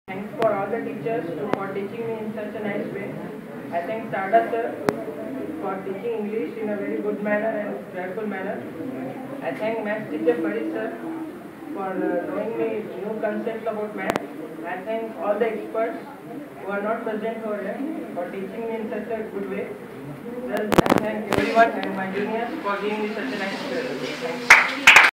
Thanks for all the teachers for teaching me in such a nice way. I thank Sada sir for teaching English in a very good manner and joyful manner. I thank math teacher Farid sir for showing me new concepts about math. I thank all the experts who are not present over here for teaching me in such a good way. Well, I thank everyone and my juniors for giving me such a nice experience. Thanks.